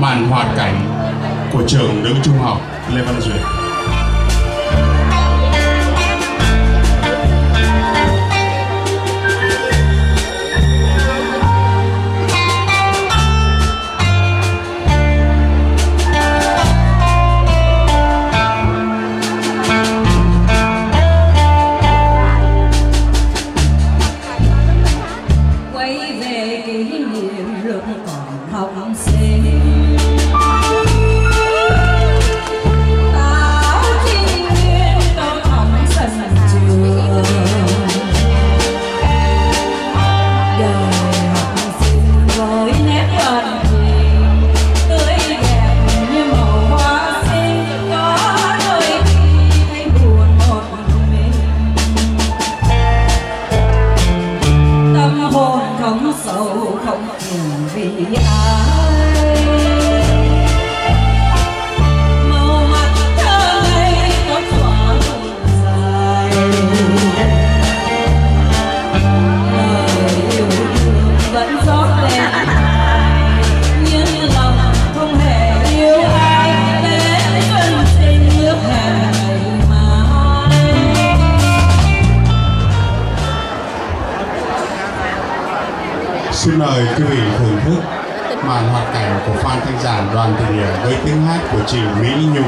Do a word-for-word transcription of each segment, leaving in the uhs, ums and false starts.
màn hoạt cảnh của trường nữ trung học Lê Văn Duyệt. Xin mời quý vị thưởng thức màn hoạt cảnh của Phan Thanh Giản Đoàn Tình Nghĩa với tiếng hát của chị Mỹ Nhung.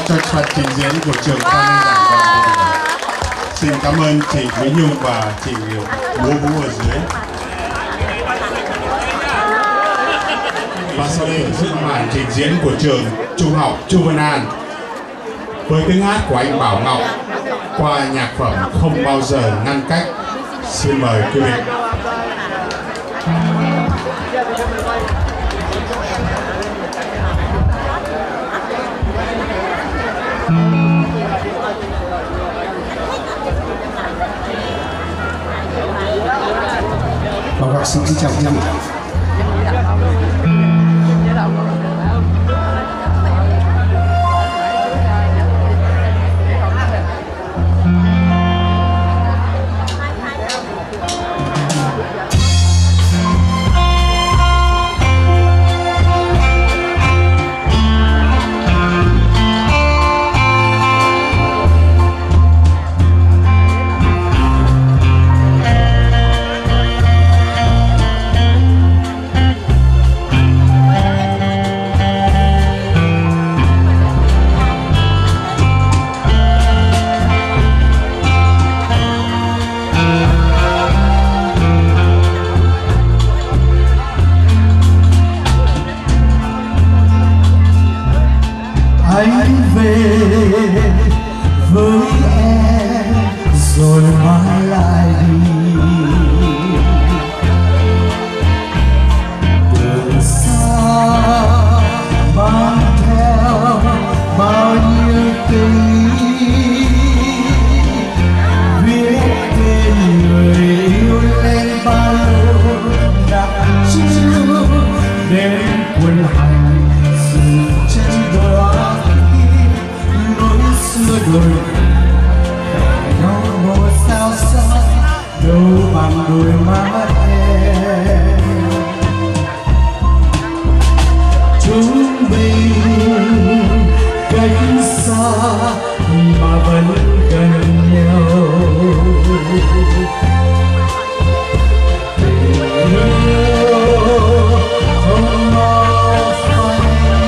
cho phần trình diễn của trường Phan Thanh Giản Đoàn Thị Điểm. Xin cảm ơn chị Mỹ Nhung và chị múa vũ ở dưới. Và sau đây là màn trình diễn của trường Trung học Chu Văn An với tiếng hát của anh Bảo Ngọc qua nhạc phẩm Không Bao Giờ Ngăn Cách. Xin mời quý vị. Báo cáo xin chào quý vị. Anh về với em rồi mai lại đi, đường xa mang theo bao nhiêu tình viết tên người yêu lên ba lô đặc chiêu đến quân hành dừng trên đôi xưa đôi hẹn nhau một sao xa đâu bằng đôi mắt em. Chúng mình cách xa mà vẫn gần nhau, tình yêu không mau phai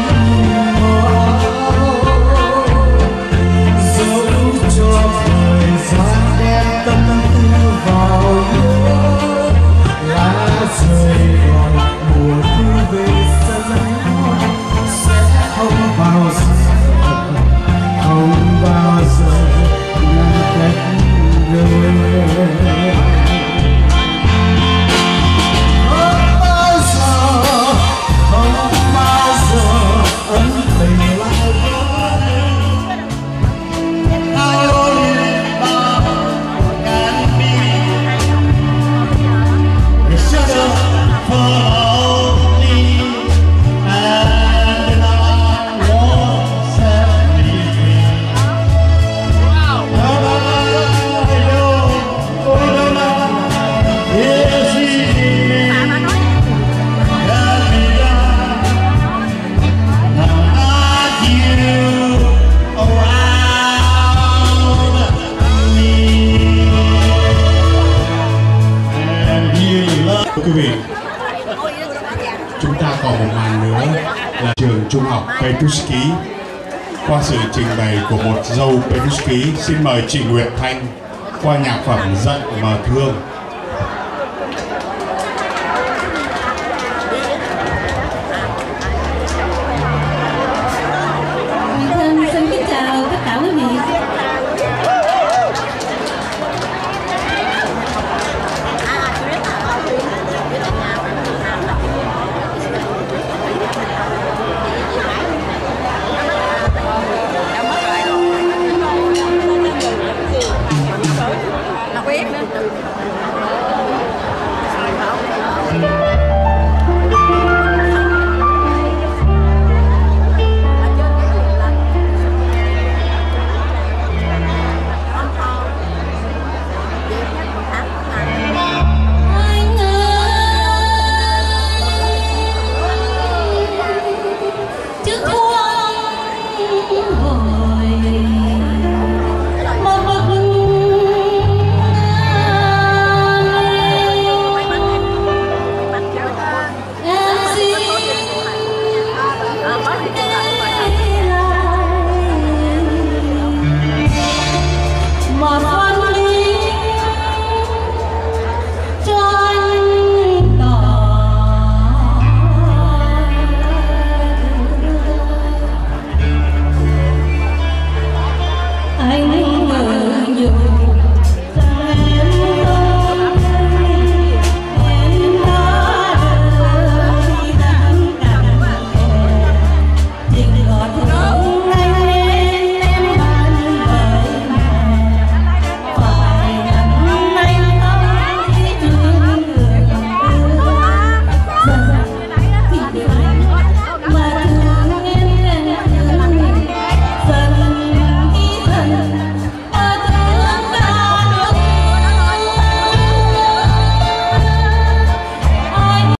quý vị. Chúng ta còn một màn nữa là trường Trung học Petruski qua sự trình bày của một dâu Petruski. Xin mời chị Nguyệt Thanh qua nhạc phẩm Giận Mà Thương.